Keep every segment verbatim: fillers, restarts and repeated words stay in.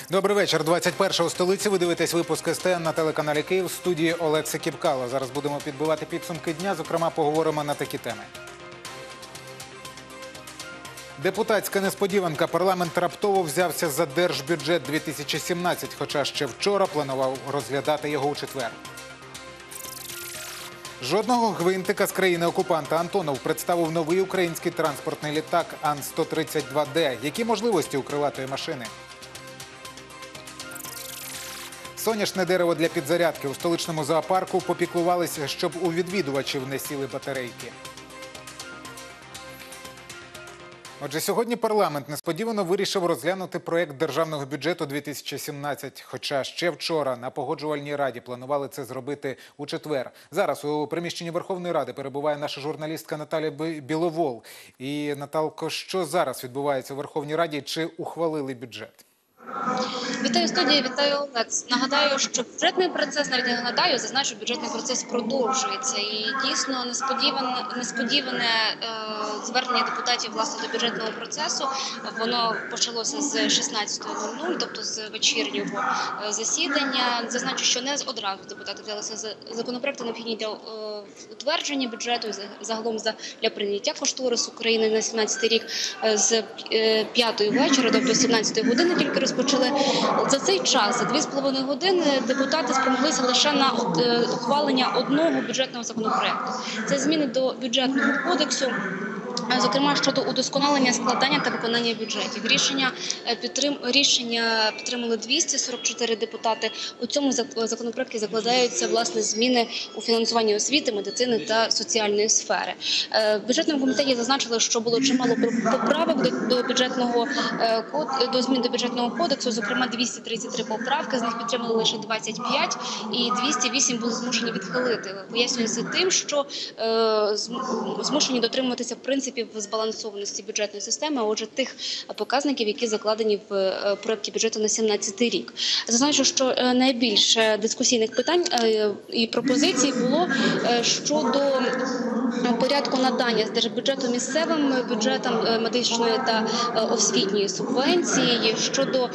Добрий вечір. двадцять перша у столиці. Ви дивитесь випуск ес те ен на телеканалі Київ. В студії Олекса Кіпкало. Зараз будемо підбивати підсумки дня. Зокрема, поговоримо на такі теми. Депутатська несподіванка. Парламент раптово взявся за держбюджет дві тисячі сімнадцять, хоча ще вчора планував розглядати його у четвер. Жодного гвинтика з країни-окупанта. Антонов представив новий український транспортний літак Ан сто тридцять два де. Які можливості у крилатої машини? Соняшне дерево для підзарядки. У столичному зоопарку попіклувалися, щоб у відвідувачів не сіли батарейки. Отже, сьогодні парламент несподівано вирішив розглянути проєкт державного бюджету дві тисячі сімнадцять. Хоча ще вчора на Погоджувальній раді планували це зробити у четвер. Зараз у приміщенні Верховної Ради перебуває наша журналістка Наталя Біловол. І, Наталко, що зараз відбувається у Верховній Раді? Чи ухвалили бюджет? Вітаю студія, вітаю Олекс. Нагадаю, що бюджетний процес, навіть не нагадаю, зазначу, бюджетний процес продовжується. І дійсно несподіване, несподіване е, звернення депутатів власне до бюджетного процесу. Воно почалося з шістнадцятої нуль нуль, тобто з вечірнього е, засідання. Зазначу, що не одразу депутати взялися за законопроекти, необхідні для е, утвердження бюджету, загалом за, для прийняття кошторису України на сімнадцятий рік е, з е, п'ятої вечора, тобто з сімнадцятої години тільки розпочали. За цей час, за дві з половиною години, депутати спромоглися лише на ухвалення одного бюджетного законопроекту. Це зміни до бюджетного кодексу, зокрема щодо удосконалення складання та виконання бюджетів. Рішення, підтрим... Рішення підтримали двісті сорок чотири депутати. У цьому законопроекті закладаються власне зміни у фінансуванні освіти, медицини та соціальної сфери. В бюджетному комітеті зазначили, що було чимало поправок до, до бюджетного до змін до бюджетного кодексу, зокрема двісті тридцять три поправки, з них підтримали лише двадцять п'ять і двісті вісім були змушені відхилити. Пояснюється тим, що е, змушені дотримуватися принципів збалансованості бюджетної системи, а отже тих показників, які закладені в проєкті бюджету на сімнадцятий рік. Зазначу, що найбільше дискусійних питань і пропозицій було щодо порядку надання з держбюджету місцевим бюджетам медичної та освітньої субвенції, щодо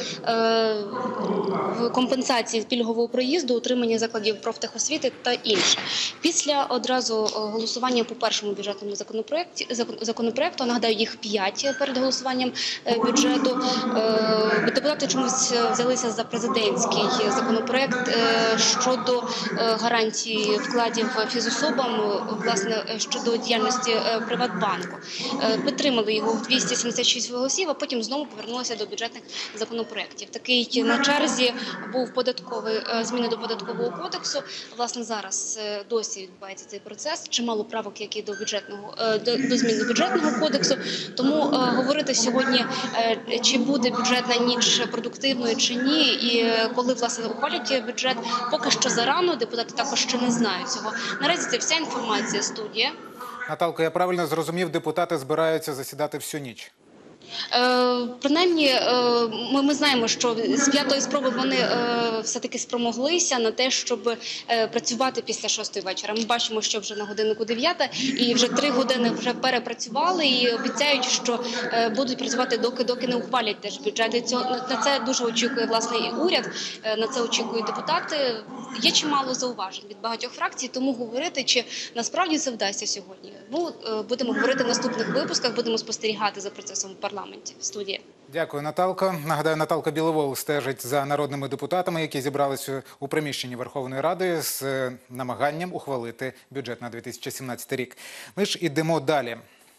компенсації пільгового проїзду, утримання закладів профтехосвіти та інше. Після одразу голосування по першому бюджетному законопроекті, законопроекту, нагадаю, їх п'ять перед голосуванням бюджету, депутати чомусь взялися за президентський законопроект щодо гарантії вкладів фізособам, власне, щодо діяльності Приватбанку. Підтримали його в двісті сімдесят шість голосів, а потім знову повернулися до бюджетних законопроєктів. Такий на черзі був податковий, зміни до податкового кодексу. Власне, зараз досі відбувається цей процес. Чимало правок, які до бюджетного до, до змін до бюджетного кодексу. Тому е, говорити сьогодні, е, чи буде бюджетна ніч продуктивною чи ні, і е, коли власне ухвалять бюджет, поки що зарано. Депутати також ще не знають цього. Наразі це вся інформація. Студія. Наталко, я правильно зрозумів, депутати збираються засідати всю ніч? Е, принаймні, е, ми, ми знаємо, що з п'ятої спроби вони е, все-таки спромоглися на те, щоб е, працювати після шостої вечора. Ми бачимо, що вже на годиннику дев'ята, і вже три години вже перепрацювали і обіцяють, що е, будуть працювати доки, доки не ухвалять держбюджет. І цього, на це дуже очікує, власне, і уряд, е, на це очікують депутати. Є чимало зауважень від багатьох фракцій, тому говорити, чи насправді це вдасться сьогодні. Ну, е, будемо говорити в наступних випусках, будемо спостерігати за процесом в парламенті. Студія. Дякую, Наталко. Нагадаю, Наталка Біловол стежить за народними депутатами, які зібралися у приміщенні Верховної Ради з намаганням ухвалити бюджет на дві тисячі сімнадцятий рік. Ми ж ідемо далі.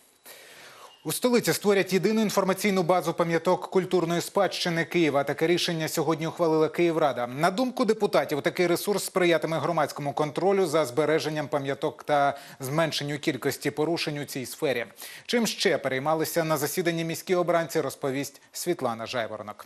У столиці створять єдину інформаційну базу пам'яток культурної спадщини Києва. Таке рішення сьогодні ухвалила Київрада. На думку депутатів, такий ресурс сприятиме громадському контролю за збереженням пам'яток та зменшенню кількості порушень у цій сфері. Чим ще переймалися на засіданні міські обранці, розповість Світлана Жайворонок.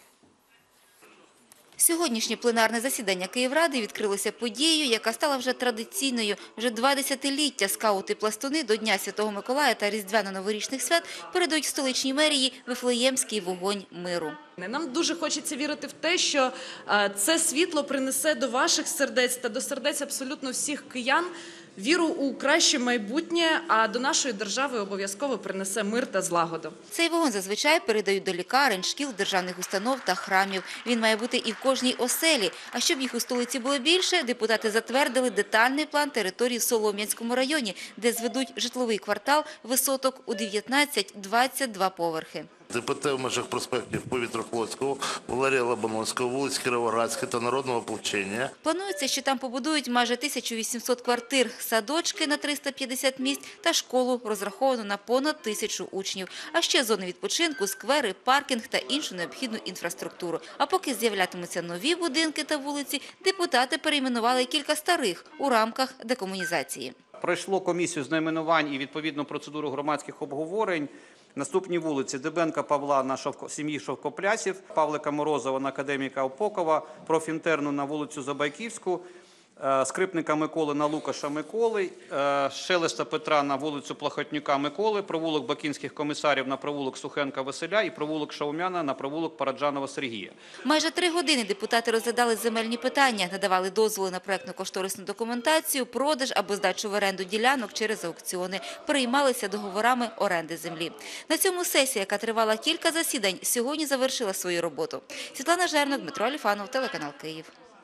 Сьогоднішнє пленарне засідання Київради відкрилося подією, яка стала вже традиційною. Вже два десятиліття скаути-пластуни до Дня Святого Миколая та Різдвяно-новорічних свят передають в столичній мерії Вифлеємський вогонь миру. Нам дуже хочеться вірити в те, що це світло принесе до ваших сердець та до сердець абсолютно всіх киян віру у краще майбутнє, а до нашої держави обов'язково принесе мир та злагоду. Цей вогонь зазвичай передають до лікарень, шкіл, державних установ та храмів. Він має бути і в кожній оселі. А щоб їх у столиці було більше, депутати затвердили детальний план території в Солом'янському районі, де зведуть житловий квартал висоток у дев'ятнадцять-двадцять два поверхи. ДПТ в межах проспектів Повітряфлотського, Валерія Лобановського, вулиць Кіровоградська та Народного ополчення. Планується, що там побудують майже тисячу вісімсот квартир, садочки на триста п'ятдесят місць та школу, розраховану на понад тисячу учнів. А ще зони відпочинку, сквери, паркінг та іншу необхідну інфраструктуру. А поки з'являтимуться нові будинки та вулиці, депутати перейменували кілька старих у рамках декомунізації. Пройшло комісію з найменувань і відповідну процедуру громадських обговорень. Наступні вулиці: Дебенка Павла на Шовко... сім'ї Шовкоплясів, Павлика Морозова на академіка Опокова, профінтерну на вулицю Забайківську, Скрипника Миколи на Лукаша Миколи, Шелеста Петра на вулицю Плахотнюка Миколи, провулок Бакінських комісарів на провулок Сухенка Василя і провулок Шаумяна на провулок Параджанова Сергія. Майже три години депутати розглядали земельні питання, надавали дозволи на проектно-кошторисну документацію, продаж або здачу в оренду ділянок через аукціони, переймалися договорами оренди землі. На цьому сесія, яка тривала кілька засідань, сьогодні завершила свою роботу. Світлана Жернок, Дмитро Аліфанов, телеканал Київ.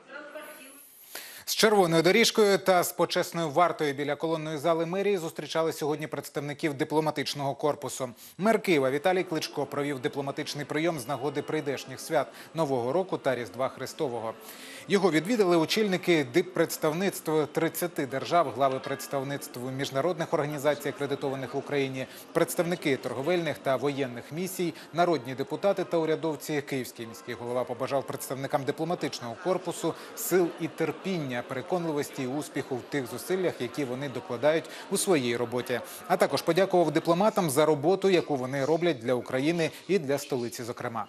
З червоною доріжкою та з почесною вартою біля колонної зали мерії зустрічали сьогодні представників дипломатичного корпусу. Мер Києва Віталій Кличко провів дипломатичний прийом з нагоди прийдешніх свят Нового року та Різдва Христового. Його відвідали очільники диппредставництв тридцяти держав, глави представництв міжнародних організацій, акредитованих в Україні, представники торговельних та воєнних місій, народні депутати та урядовці. Київський міський голова побажав представникам дипломатичного корпусу сил і терпіння, переконливості і успіху в тих зусиллях, які вони докладають у своїй роботі. А також подякував дипломатам за роботу, яку вони роблять для України і для столиці, зокрема.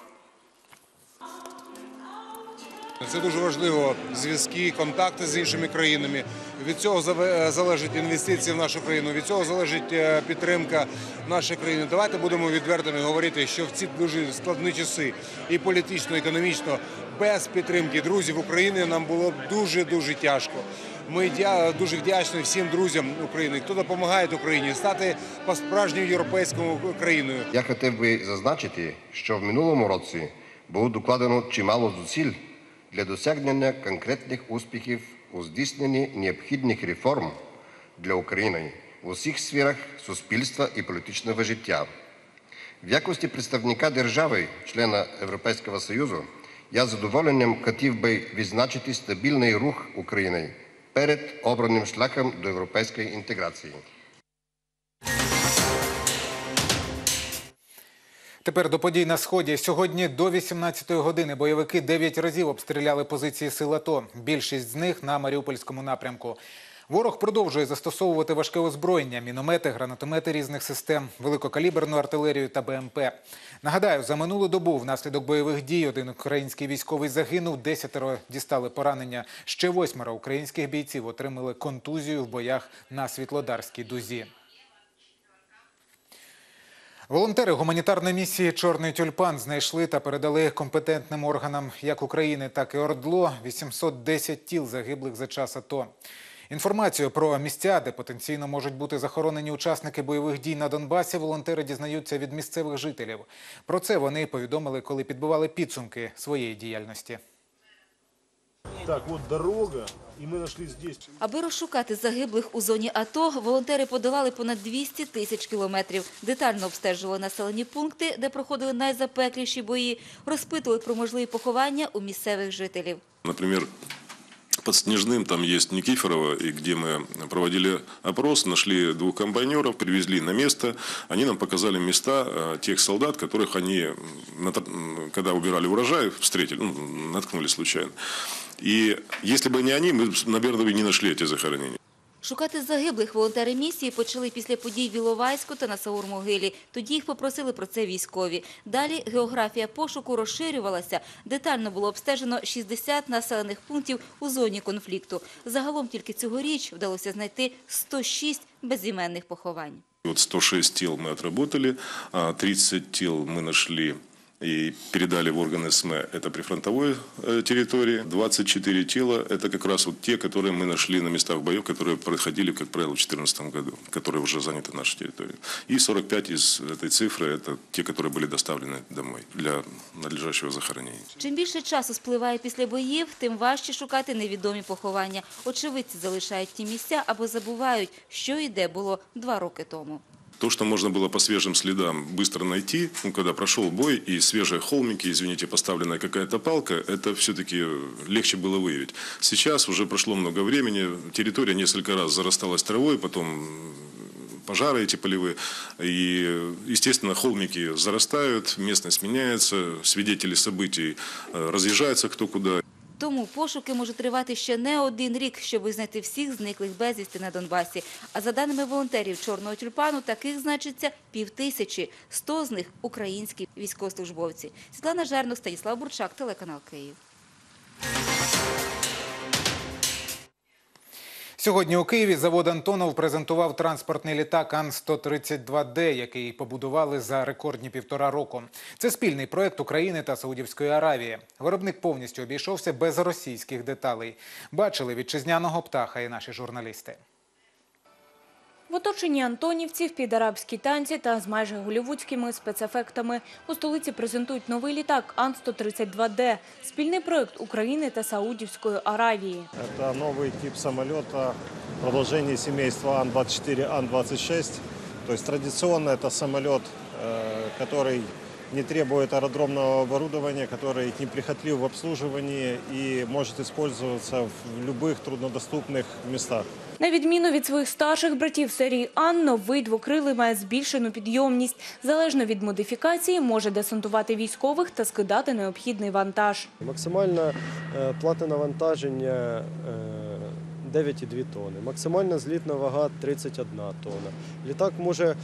Це дуже важливо – зв'язки, контакти з іншими країнами. Від цього залежать інвестиції в нашу країну, від цього залежить підтримка нашої країни. Давайте будемо відвертими говорити, що в ці дуже складні часи і політично, і економічно, без підтримки друзів України нам було б дуже-дуже тяжко. Ми дуже вдячні всім друзям України, хто допомагає Україні стати по-справжньому європейською країною. Я хотів би зазначити, що в минулому році було докладено чимало зусиль для досягнення конкретних успіхів у здійсненні необхідних реформ для України в усіх сферах суспільства і політичного життя. В якості представника держави, члена Європейського Союзу, я з задоволенням хотів би відзначити стабільний рух України перед обраним шляхом до європейської інтеграції. Тепер до подій на Сході. Сьогодні до вісімнадцятої години бойовики дев'ять разів обстріляли позиції сил АТО. Більшість з них на Маріупольському напрямку. Ворог продовжує застосовувати важке озброєння – міномети, гранатомети різних систем, великокаліберну артилерію та Б М Пе. Нагадаю, за минулу добу внаслідок бойових дій один український військовий загинув, десятеро дістали поранення. Ще восьмеро українських бійців отримали контузію в боях на Світлодарській дузі. Волонтери гуманітарної місії «Чорний тюльпан» знайшли та передали компетентним органам як України, так і ОРДЛО вісімсот десять тіл загиблих за час АТО. Інформацію про місця, де потенційно можуть бути захоронені учасники бойових дій на Донбасі, волонтери дізнаються від місцевих жителів. Про це вони повідомили, коли підбивали підсумки своєї діяльності. Так, от дорога, і ми знайшли тут. Аби розшукати загиблих у зоні АТО, волонтери подолали понад двісті тисяч кілометрів. Детально обстежували населені пункти, де проходили найзапекліші бої, розпитували про можливі поховання у місцевих жителів. Наприклад, под Снежным там есть Никифорово, и где мы проводили опрос, нашли двух комбайнеров, привезли на место. Они нам показали места тех солдат, которых они, когда убирали урожай, встретили, ну, наткнулись случайно. И если бы не они, мы, наверное, бы не нашли эти захоронения. Шукати загиблих волонтери місії почали після подій в Іловайську та на Саур-Могилі. Тоді їх попросили про це військові. Далі географія пошуку розширювалася. Детально було обстежено шістдесят населених пунктів у зоні конфлікту. Загалом тільки цьогоріч вдалося знайти сто шість безіменних поховань. Вот сто шесть тел мы отработали, тридцать тел мы нашли и передали в органы эс эм э. Это прифронтовой э, территории. двадцать четыре тела – это как раз вот те, которые мы нашли на местах боев, которые происходили, как правило, в две тысячи четырнадцатом году, которые уже заняты нашей территорией. И сорок пять из этой цифры – это те, которые были доставлены домой для надлежащего захоронения. Чим більше часу спливає після боїв, тим важче шукати невідомі поховання. Очевидці залишають ті місця або забувають, що і де було два роки тому. То, что можно было по свежим следам быстро найти, ну, когда прошел бой и свежие холмики, извините, поставленная какая-то палка, это все-таки легче было выявить. Сейчас уже прошло много времени, территория несколько раз зарасталась травой, потом пожары эти полевые, и, естественно, холмики зарастают, местность меняется, свидетели событий разъезжаются кто куда. Тому пошуки можуть тривати ще не один рік, щоб знайти всіх зниклих безвісти на Донбасі. А за даними волонтерів «Чорного тюльпану», таких значиться півтисячі. Сто з них – українські військовослужбовці. Світлана Жернок, Станіслав Бурчак, телеканал Київ. Сьогодні у Києві завод «Антонов» презентував транспортний літак Ан сто тридцять два Д, який побудували за рекордні півтора року. Це спільний проєкт України та Саудівської Аравії. Виробник повністю обійшовся без російських деталей. Бачили вітчизняного птаха і наші журналісти. В оточенні антонівців під арабські танці та з майже голлівудськими спецефектами у столиці презентують новий літак Ан сто тридцять два Д – спільний проєкт України та Саудівської Аравії. Это новый тип самолета, продолжение семейства Ан двадцать четыре, Ан двадцать шесть. То есть традиционно это самолет, который не требует аэродромного оборудования, который неприхотлив в обслуживании и может использоваться в любых труднодоступных местах. На відміну від своїх старших братів серії Ан, новий двокрилий має збільшену підйомність. Залежно від модифікації, може десантувати військових та скидати необхідний вантаж. Максимальне платне навантаження дев'ять цілих дві тонни. Максимальна злітна вага тридцять одна тонна. Літак може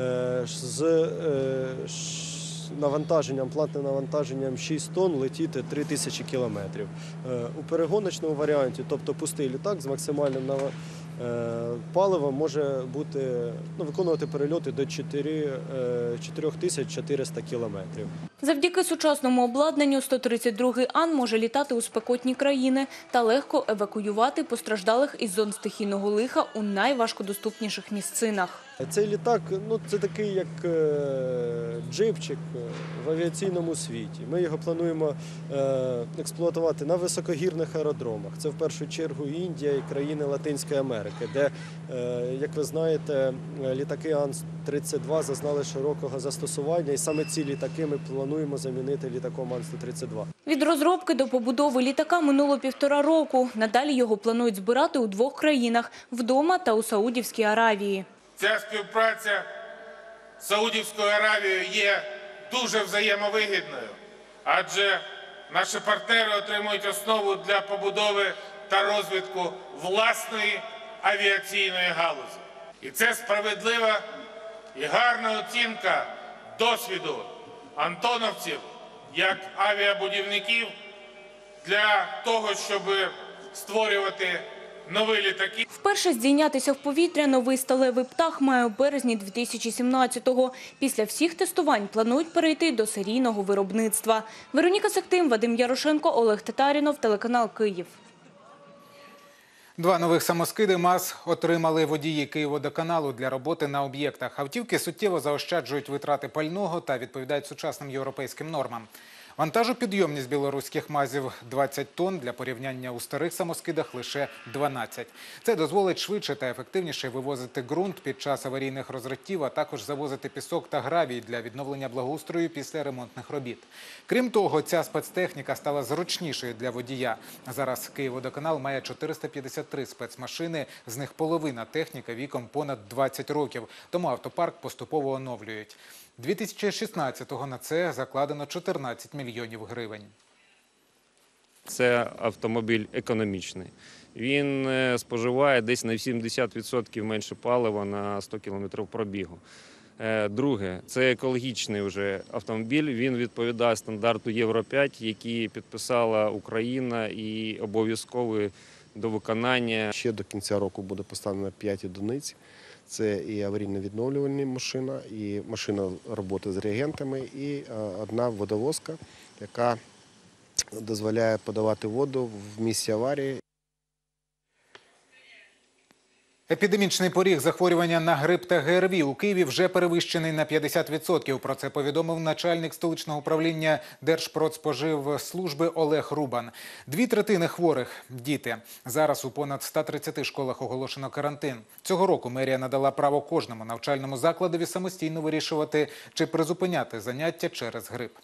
з навантаженням, платним навантаженням шість тонн летіти три тисячі кілометрів. У перегоночному варіанті, тобто пустий літак з максимальним паливом, може бути, ну, виконувати перельоти до чотирьох тисяч чотирьохсот кілометрів. Завдяки сучасному обладнанню сто тридцять другий Ан може літати у спекотні країни та легко евакуювати постраждалих із зон стихійного лиха у найважкодоступніших місцинах. Цей літак, ну, це такий як джипчик в авіаційному світі. Ми його плануємо експлуатувати на високогірних аеродромах. Це в першу чергу Індія і країни Латинської Америки, де, як ви знаєте, літаки Ан тридцять два зазнали широкого застосування, і саме ці літаки ми плануємо замінити літаком Ан сто тридцять два. Від розробки до побудови літака минуло півтора року. Надалі його планують збирати у двох країнах – вдома та у Саудівській Аравії. Ця співпраця з Саудівською Аравією є дуже взаємовигідною, адже наші партнери отримують основу для побудови та розвитку власної авіаційної галузі. І це справедлива і гарна оцінка досвіду антоновців як авіабудівників для того, щоб створювати нові літаки. Вперше здійнятися в повітря новий сталевий птах має у березні дві тисячі сімнадцятого. Після всіх тестувань планують перейти до серійного виробництва. Вероніка Сахтим, Вадим Ярошенко, Олег Татарінов, телеканал Київ. Два нових самоскиди МАЗ отримали водії Київводоканалу для роботи на об'єктах. Автівки суттєво заощаджують витрати пального та відповідають сучасним європейським нормам. Вантажопідйомність білоруських МАЗів двадцять тонн, для порівняння у старих самоскидах лише дванадцять. Це дозволить швидше та ефективніше вивозити ґрунт під час аварійних розриттів, а також завозити пісок та гравій для відновлення благоустрою після ремонтних робіт. Крім того, ця спецтехніка стала зручнішою для водія. Зараз Київводоканал має чотириста п'ятдесят три спецмашини, з них половина техніка віком понад двадцять років, тому автопарк поступово оновлюють. дві тисячі шістнадцятого на це закладено чотирнадцять мільйонів гривень. Це автомобіль економічний. Він споживає десь на сімдесят відсотків менше палива на сто кілометрів пробігу. Друге, це екологічний вже автомобіль, він відповідає стандарту Євро п'ять, який підписала Україна і обов'язковий до виконання. Ще до кінця року буде поставлено п'ять одиниць. Це і аварійно-відновлювальна машина, і машина роботи з реагентами, і одна водовозка, яка дозволяє подавати воду в місці аварії. Епідемічний поріг захворювання на грип та ГРВІ у Києві вже перевищений на п'ятдесят відсотків. Про це повідомив начальник столичного управління Держпродспоживслужби Олег Рубан. Дві третини хворих – діти. Зараз у понад ста тридцяти школах оголошено карантин. Цього року мерія надала право кожному навчальному закладові самостійно вирішувати, чи призупиняти заняття через грип.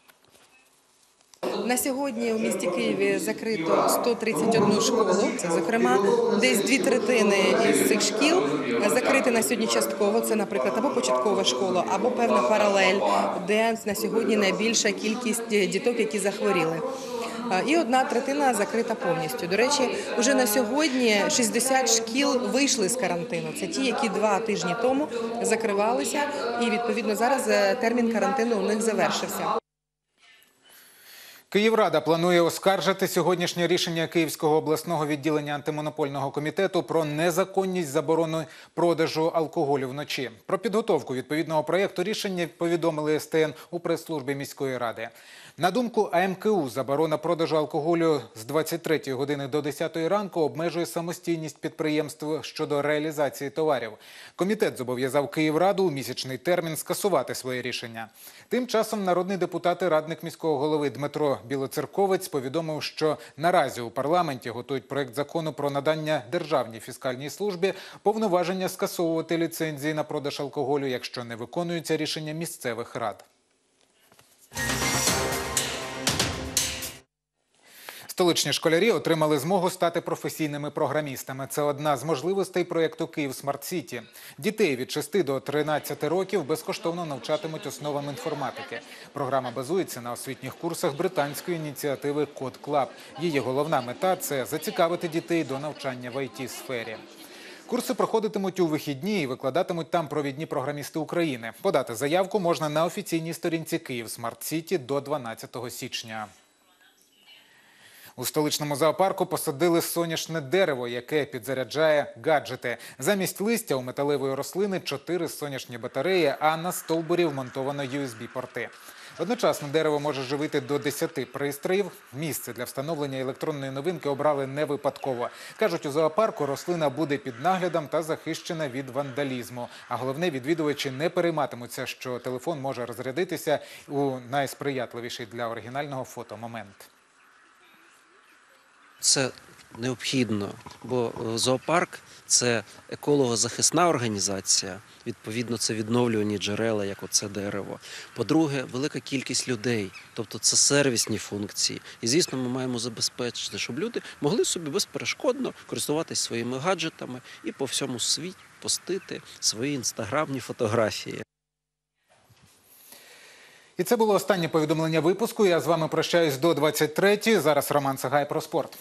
На сьогодні у місті Києві закрито сто тридцять одну школу. Це, зокрема, десь дві третини із цих шкіл закриті на сьогодні частково. Це, наприклад, або початкова школа, або певна паралель, де на сьогодні найбільша кількість діток, які захворіли. І одна третина закрита повністю. До речі, вже на сьогодні шістдесят шкіл вийшли з карантину. Це ті, які два тижні тому закривалися, і, відповідно, зараз термін карантину у них завершився. Київрада планує оскаржити сьогоднішнє рішення Київського обласного відділення антимонопольного комітету про незаконність заборони продажу алкоголю вночі. Про підготовку відповідного проєкту рішення повідомили ес те ен у прес-службі міської ради. На думку а ем ке у, заборона продажу алкоголю з двадцять третьої години до десятої ранку обмежує самостійність підприємств щодо реалізації товарів. Комітет зобов'язав Київраду у місячний термін скасувати своє рішення. Тим часом народний депутат і радник міського голови Дмитро Білоцерковець повідомив, що наразі у парламенті готують проект закону про надання Державній фіскальній службі повноваження скасовувати ліцензії на продаж алкоголю, якщо не виконуються рішення місцевих рад. Столичні школярі отримали змогу стати професійними програмістами. Це одна з можливостей проєкту «Київ Смарт Сіті». Дітей від шести до тринадцяти років безкоштовно навчатимуть основам інформатики. Програма базується на освітніх курсах британської ініціативи «Код Клаб». Її головна мета – це зацікавити дітей до навчання в ай ті-сфері. Курси проходитимуть у вихідні і викладатимуть там провідні програмісти України. Подати заявку можна на офіційній сторінці «Київ Смарт Сіті» до дванадцятого січня. У столичному зоопарку посадили соняшне дерево, яке підзаряджає гаджети. Замість листя у металевої рослини чотири сонячні батареї, а на стовбурі вмонтовано ю ес бі-порти. Одночасно дерево може живити до десяти пристроїв. Місце для встановлення електронної новинки обрали не випадково. Кажуть, у зоопарку рослина буде під наглядом та захищена від вандалізму. А головне, відвідувачі не перейматимуться, що телефон може розрядитися у найсприятливіший для оригінального фото момент. Це необхідно, бо зоопарк – це екологозахисна організація, відповідно, це відновлювані джерела, як оце дерево. По-друге, велика кількість людей, тобто це сервісні функції. І, звісно, ми маємо забезпечити, щоб люди могли собі безперешкодно користуватися своїми гаджетами і по всьому світі постити свої інстаграмні фотографії. І це було останнє повідомлення випуску. Я з вами прощаюсь до двадцять третьої. Зараз Роман Сагай про спорт.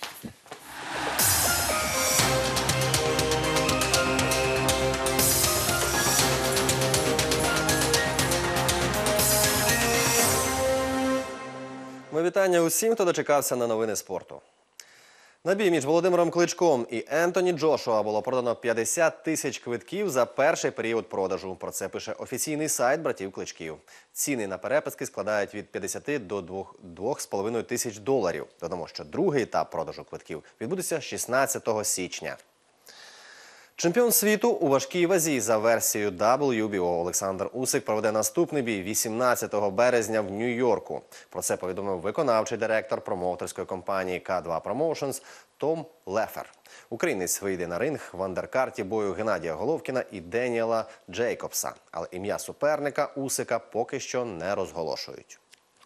Ми вітання усім, хто дочекався на новини спорту. На бій між Володимиром Кличком і Ентоні Джошуа було продано п'ятдесят тисяч квитків за перший період продажу. Про це пише офіційний сайт братів Кличків. Ціни на переписки складають від п'ятдесяти до двох з половиною тисяч доларів. Додамо, що другий етап продажу квитків відбудеться шістнадцятого січня. Чемпіон світу у важкій вазі за версією дабл ю бі о Олександр Усик проведе наступний бій вісімнадцятого березня в Нью-Йорку. Про це повідомив виконавчий директор промоутерської компанії ка два Promotions Том Лефер. Українець вийде на ринг в андеркарті бою Геннадія Головкіна і Деніела Джейкобса. Але ім'я суперника Усика поки що не розголошують.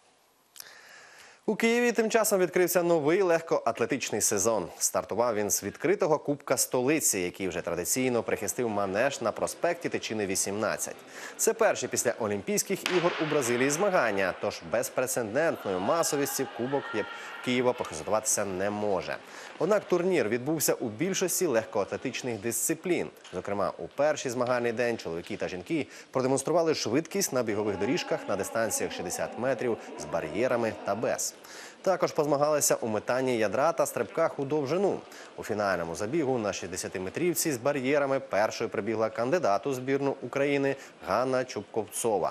У Києві тим часом відкрився новий легкоатлетичний сезон. Стартував він з відкритого Кубка столиці, який вже традиційно прихистив манеж на проспекті Тичини вісімнадцять. Це перші після Олімпійських ігор у Бразилії змагання, тож безпрецедентною масовістю Кубок Києва похизуватися не може. Однак турнір відбувся у більшості легкоатлетичних дисциплін. Зокрема, у перший змагальний день чоловіки та жінки продемонстрували швидкість на бігових доріжках на дистанціях шістдесят метрів з бар'єрами та без. Також позмагалися у метанні ядра та стрибках у довжину. У фінальному забігу на шістдесятиметрівці з бар'єрами першою прибігла кандидат у збірну України Ганна Чубковцова.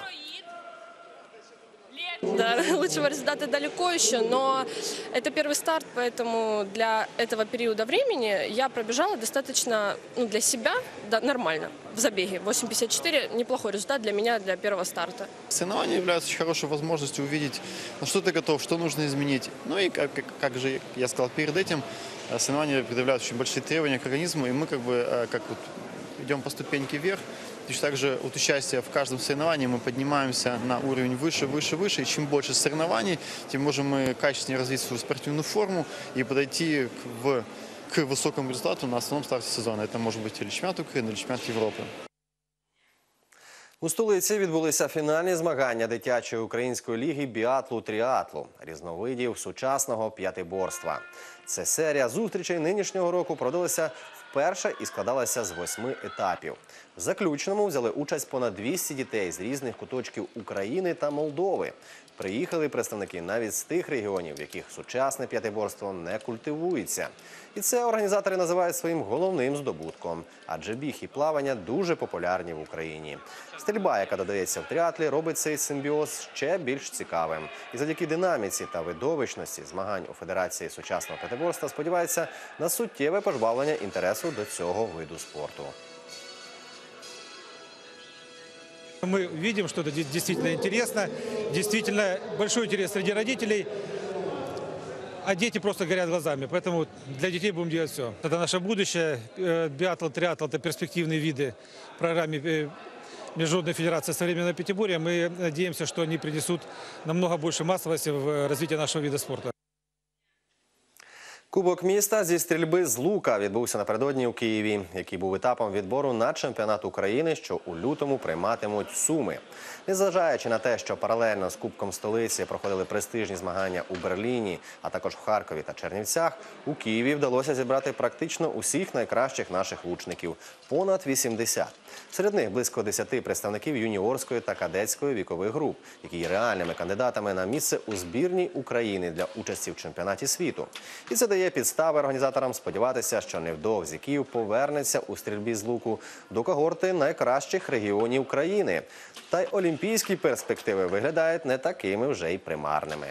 До лучшего результата далеко еще, но это первый старт, поэтому для этого периода времени я пробежала достаточно, ну, для себя да, нормально в забеге. восемь пятьдесят четыре – неплохой результат для меня, для первого старта. Соревнования являются очень хорошей возможностью увидеть, на что ты готов, что нужно изменить. Ну и, как, как, как же я сказал перед этим, соревнования предъявляют очень большие требования к организму, и мы как бы как вот идем по ступеньке вверх. Точно так же от участия в каждом соревновании мы поднимаемся на уровень выше, выше, выше. И чем больше соревнований, тем можем мы качественнее развить свою спортивную форму и подойти к, в, к высокому результату на основном старте сезона. Это может быть или чемпионат Украины, или чемпионат Европы. У столиці відбулися фінальні змагання дитячої української ліги біатлу-тріатлу, різновидів сучасного п'ятиборства. Це серія зустрічей нинішнього року проводилася вперше і складалася з восьми етапів. В заключному взяли участь понад двісті дітей з різних куточків України та Молдови. Приїхали представники навіть з тих регіонів, в яких сучасне п'ятиборство не культивується. І це організатори називають своїм головним здобутком, адже біг і плавання дуже популярні в Україні. Стрільба, яка додається в тріатлі, робить цей симбіоз ще більш цікавим. І завдяки динаміці та видовищності змагань у Федерації сучасного п'ятиборства сподіваються на суттєве пожвавлення інтересу до цього виду спорту. Мы видим, что это действительно интересно, действительно большой интерес среди родителей, а дети просто горят глазами. Поэтому для детей будем делать все. Это наше будущее. Биатлон, триатлон – это перспективные виды в программе Международной Федерации современного пятиборья. Мы надеемся, что они принесут намного больше массовости в развитие нашего вида спорта. Кубок міста зі стрільби з лука відбувся напередодні у Києві, який був етапом відбору на чемпіонат України, що у лютому прийматимуть Суми. Незважаючи на те, що паралельно з Кубком столиці проходили престижні змагання у Берліні, а також в Харкові та Чернівцях, у Києві вдалося зібрати практично усіх найкращих наших лучників – понад вісімдесят. Серед них близько десяти представників юніорської та кадетської вікових груп, які є реальними кандидатами на місце у збірній України для участі в чемпіонаті світу. І це дає підстави організаторам сподіватися, що невдовзі Київ повернеться у стрільбі з луку до когорти найкращих регіонів країни. Та й олімпійські перспективи виглядають не такими вже й примарними.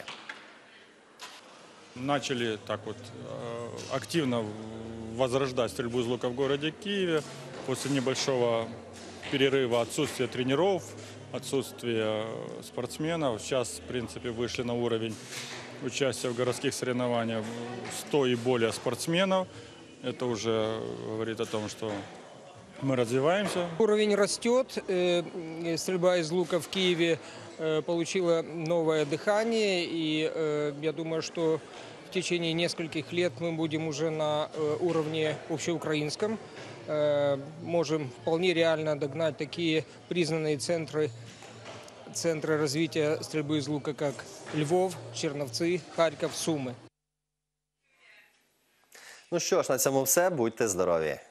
Начали так вот активно возрождать стрельбу из лука в городе Киеве. После небольшого перерыва, отсутствия тренеров, отсутствия спортсменов. Сейчас, в принципе, вышли на уровень участия в городских соревнованиях сто и более спортсменов. Это уже говорит о том, что мы развиваемся. Уровень растет. Стрельба из лука в Киеве получила новое дыхание. И я думаю, что в течение нескольких лет мы будем уже на уровне общеукраинском. Можем вполне реально догнать такие признанные центры, центры развития стрельбы из лука, как Львов, Черновцы, Харьков, Суми. Ну що ж, на цьому все. Будьте здорові!